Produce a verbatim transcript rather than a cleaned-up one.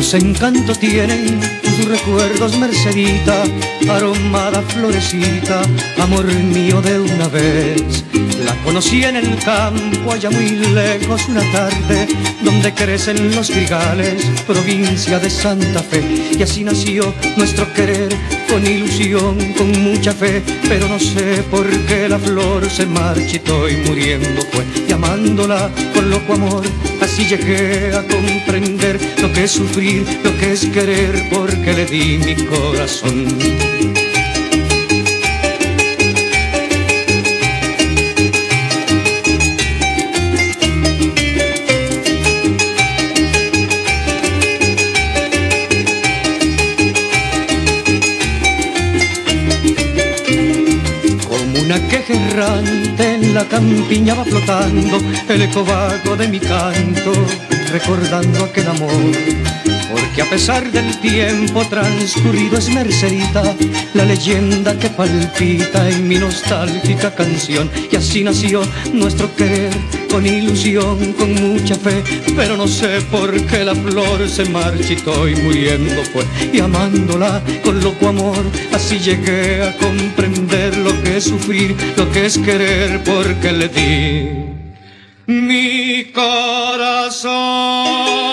Dulce encanto tienen tus recuerdos, Mercedita, aromada florecita, amor mío de una vez. La conocí en el campo, allá muy lejos, una tarde, donde crecen los trigales, provincia de Santa Fe. Y así nació nuestro querer, con ilusión, con mucha fe. Pero no sé por qué la flor se marchitó y muriendo fue. Y amándola con loco amor, así llegué a comprender lo que es sufrir, lo que es querer, porque le di mi corazón. Una queja errante en la campiña va flotando, el eco vago de mi canto, recordando aquel amor. Porque a pesar del tiempo transcurrido es Mercedita la leyenda que palpita en mi nostálgica canción. Y así nació nuestro querer, con ilusión, con mucha fe. Pero no sé por qué la flor se marchitó y muriendo fue. Y amándola con loco amor, así llegué a comprender lo que es sufrir, lo que es querer, porque le di mi corazón.